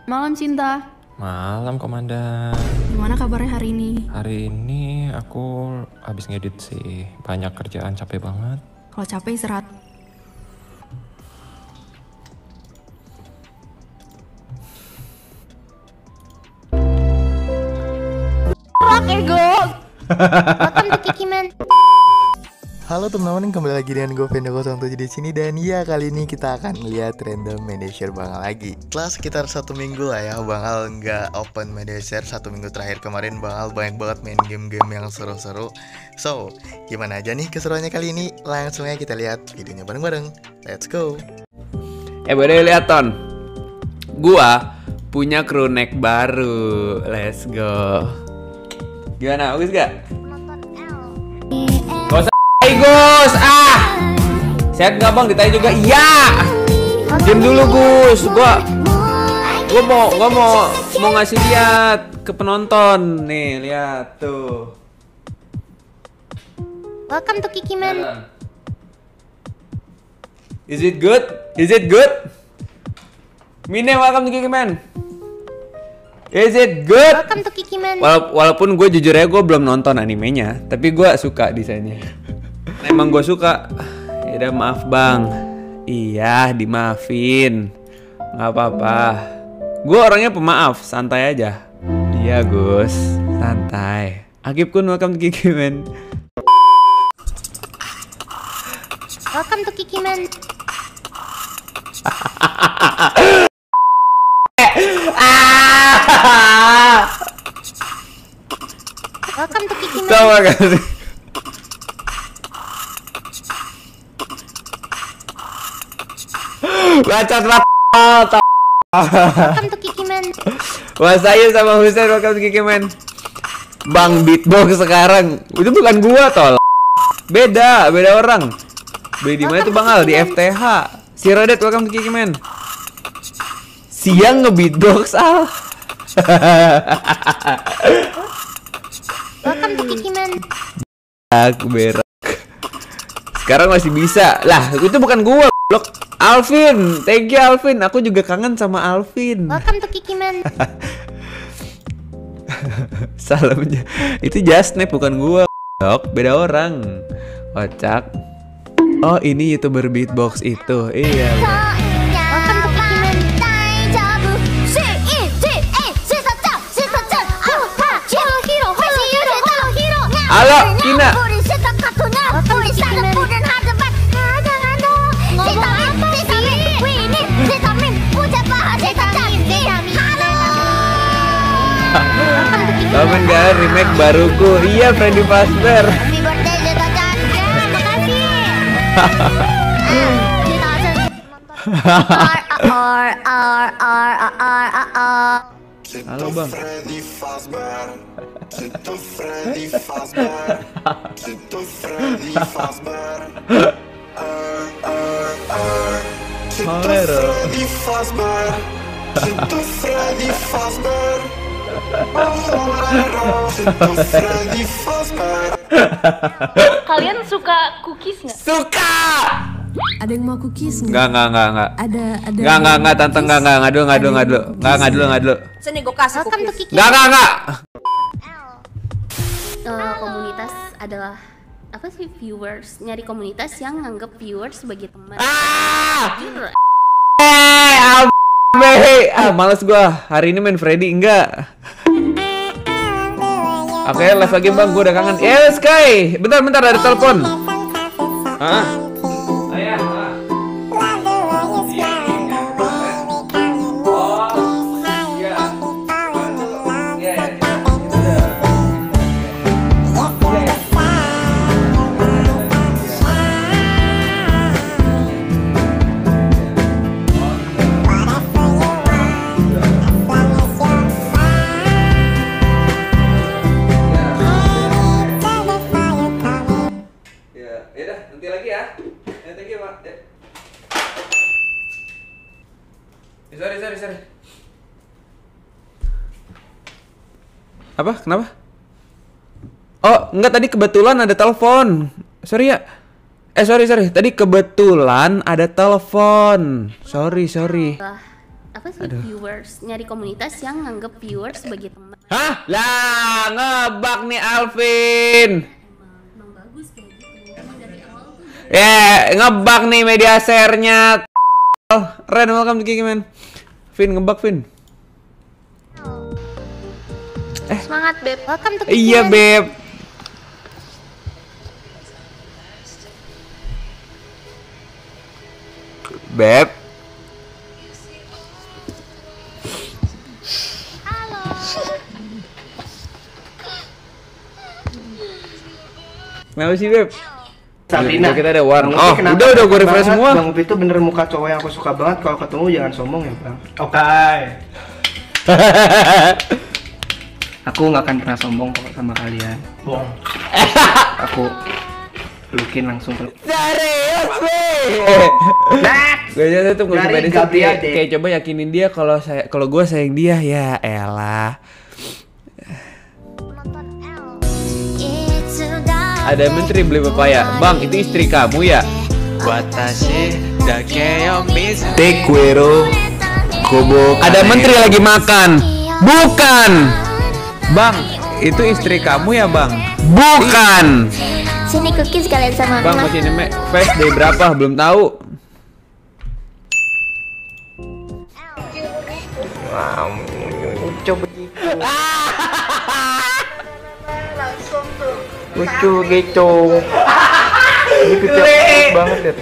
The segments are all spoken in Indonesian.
Malam Cinta. Malam Komandan. Gimana kabarnya hari ini? Hari ini aku habis ngedit sih. Banyak kerjaan, capek banget. Kalau capek istirahat. Oke, go. Welcome to Kikiman. Halo teman-teman, kembali lagi dengan gue Vendo 07 di sini. Dan ya, kali ini kita akan lihat random media share Bang Al lagi. Setelah sekitar 1 minggu lah ya Bang Al nggak open media share. 1 minggu terakhir kemarin Bang Al banyak banget main game-game yang seru-seru. So, gimana aja nih keseruannya kali ini? Langsung aja kita lihat videonya bareng-bareng. Let's go. Boleh lihat Ton, gua punya crew neck baru. Let's go. Gimana, bagus gak? Gak usah Gus, sehat gak bang? Ditanya juga, iya. Diam dulu Gus, gua mau ngasih lihat ke penonton. Nih, lihat tuh. Welcome to Kikiman. Is it good? Is it good? Mine, welcome to Kikiman. Is it good? Welcome to Kikiman. Walaupun gue jujur ya gue belum nonton animenya, tapi gue suka desainnya. Emang gue suka. Ya udah maaf bang. Iya dimaafin. Nggak apa-apa. Gue orangnya pemaaf, santai aja. Iya Gus, santai. Akib kun, welcome to Kikiman. Welcome to Kikiman. Welcome to Kikiman. Terima kasih. Bacot lah. Welcome to Kikiman. Mas Ayu sama Husein, welcome to Kikiman. Bang beatbox sekarang itu bukan gua tol. Beda orang. Beli di mana tuh Bang Al? Di FTH. Si Rodet, welcome to Kikiman. Siang nge-beatbox Al. Welcome to Kikiman. Aku berak. Sekarang masih bisa. Lah, itu bukan gua, blok. Alvin, thank you Alvin. Aku juga kangen sama Alvin. Welcome to Kikiman. Salamnya. Itu Justnep bukan gua, blok. Beda orang. Kocak. Oh, ini YouTuber beatbox itu. Iya. Welcome to Kikiman. Halo, Kina. Komen gak remake baruku? Iya, Freddy Fazbear. Halo bang. Kalian suka cookies nggak? Suka. Ada yang mau cookies Enggak. Ada. Enggak, tante enggak dulu. Sini gue kasih Welcome to cookies. Kikiman. Enggak. Komunitas adalah apa sih, viewers? Nyari komunitas yang nganggep viewers sebagai teman. Jujur. Males gua. Hari ini main Freddy enggak. Oke, live lagi bang, gua udah kangen. Yes, Sky. Bentar ada telepon. Sorry. Apa? Kenapa? Oh, enggak, tadi kebetulan ada telepon. Sorry ya. Sorry. Tadi kebetulan ada telepon. Sorry. apa sih viewers, nyari komunitas yang nganggep viewers sebagai teman. Hah? Lah, ngebug nih Alvin. Emang bagus kayak gitu. Emang dari awal tuh Ngebug nih media share-nya. Ren, welcome to Kiki Man. Vin, ngebug Vin. Semangat beb. Welcome to Iya, Kikiman. Beb. Beb. Halo. Kenapa sih, Beb? Sabrina, Kita ada warna. Bang Oh, Upi kenapa udah gue banget? refresh semua. Bang Upi itu bener muka cowok yang aku suka banget. Kalau ketemu jangan sombong ya bang. Oke. Aku nggak akan pernah sombong kok sama kalian. Bohong. Aku pelukin langsung peluk. Serius, Gue aja tuh nggak Dari usah Gabriel deh. kayak coba yakinin dia kalau gue sayang dia ya elah. Ada menteri beli pepaya. Bang, itu istri kamu ya? Watashi dakeyo misu. Ada menteri lagi makan. Bukan. Bang, itu istri kamu ya, Bang? Bukan. Sini cookies kalian sama Bang, Mama. masih neme face day berapa? Belum tahu. Lucu gitu. Ini pipi aku banget ya.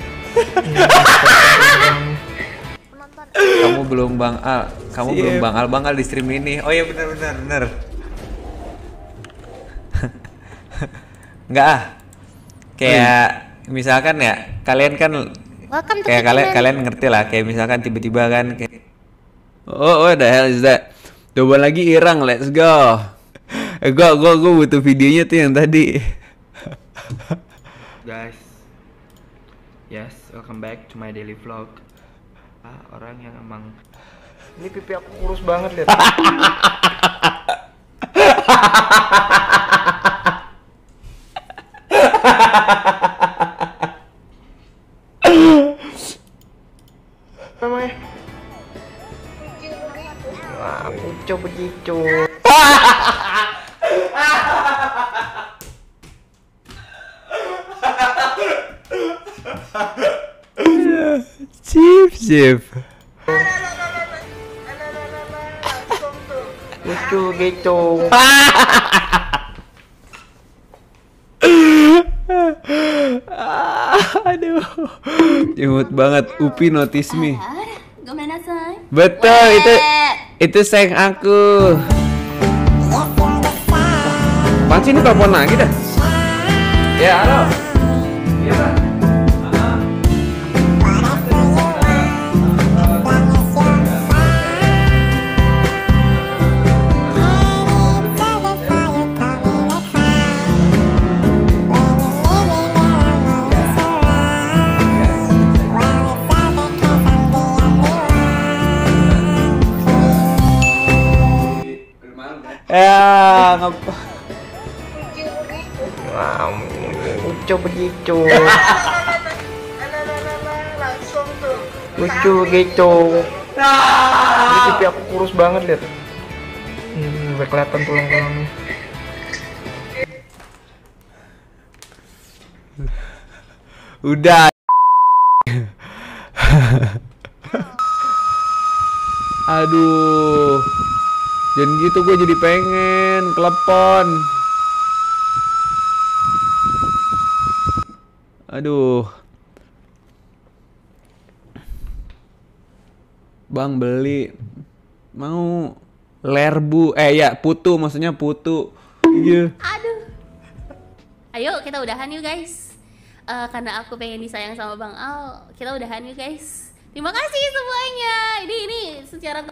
Kamu belum Bang Al. Belum Bang Al di stream ini. Oh iya benar. Enggak ah. Kayak misalkan ya, kalian kan Welcome to kayak Kikiman. kalian ngerti lah, kayak misalkan tiba-tiba kan kayak what the hell is that? Coba lagi Irang, let's go. Gua butuh videonya tuh yang tadi. Guys, yes, welcome back to my daily vlog. Orang yang emang ini pipi aku kurus banget lihat. Namanya. Wah, lucu begitu. Sip. Lucu gitu. Aduh. Imut banget. Upi notice me. Gomenasai. Betul, itu sayang aku. Apaan sih ini telepon lagi dah? Ya, halo. Iya, Pak. Ya, ngapa? Wow, lucu begitu. Lucu gitu. Ini pipi aku kurus banget lihat. Udah kelihatan tulang-tulangnya. Udah. Aduh. Jangan gitu, gue jadi pengen kelepon. Aduh. Bang beli mau lerbu ya putu, maksudnya putu. Iya. Aduh. Ayo kita udahan yuk guys. Karena aku pengen disayang sama Bang Al, kita udahan yuk guys. Terima kasih semuanya. Ini secara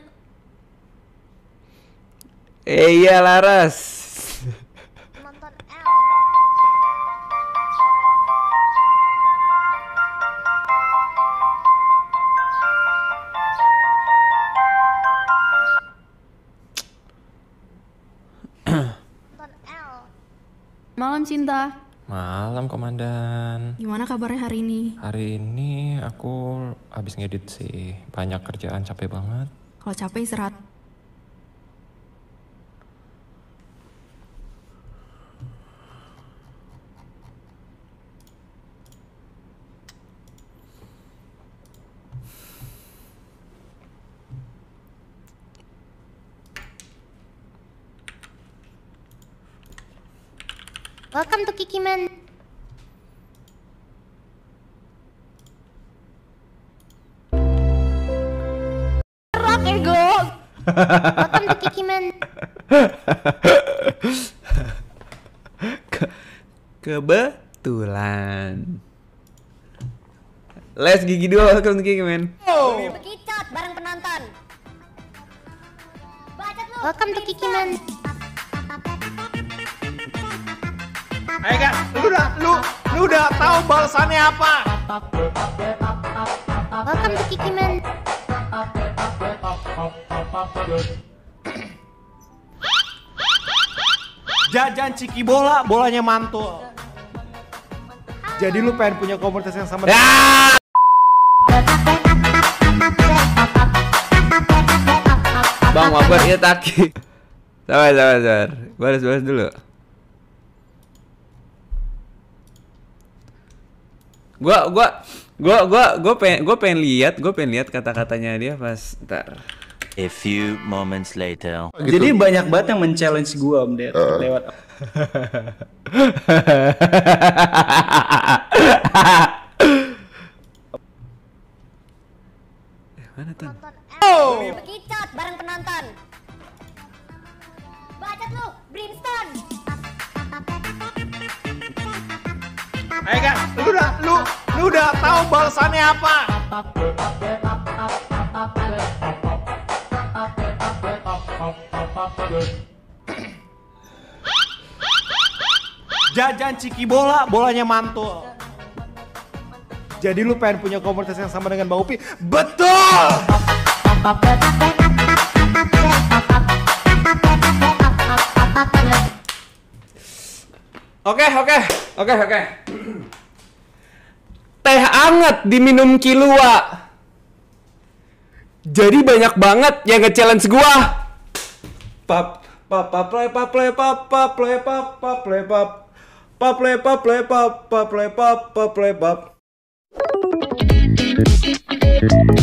Iya Laras. Nonton L. Nonton L. Malam cinta. Malam, Komandan. Gimana kabarnya hari ini? Hari ini aku habis ngedit sih. Banyak kerjaan, capek banget. Kalau capek istirahat. Welcome to Kikiman. Rock ego. Welcome to Kikiman. Kebetulan. Les gigi dua, welcome to Kikiman. Bekicot bareng penonton. Welcome to Kikiman. Ayo kan, lu udah tahu balasannya apa? Welcome to Kikiman. Jajan ciki bola, bolanya mantul. Jadi lu pengen punya komunitas yang sama? Bang, mabar ya taki. Sabar. Balas dulu. Gue pengen lihat kata-katanya dia pas ntar. A few moments later. Jadi banyak banget yang men-challenge gua Om Der lewat. Mana tuh? Bekicot bareng penonton. Bacot lu, Brimstone. Ayo kan, lu udah tahu balasannya apa? Jajan ciki bola, bolanya mantul. Jadi lu pengen punya komunitas yang sama dengan Bang Upi? Betul! Oke. Teh anget diminum Kilua. Jadi banyak banget yang nge-challenge gua. Pap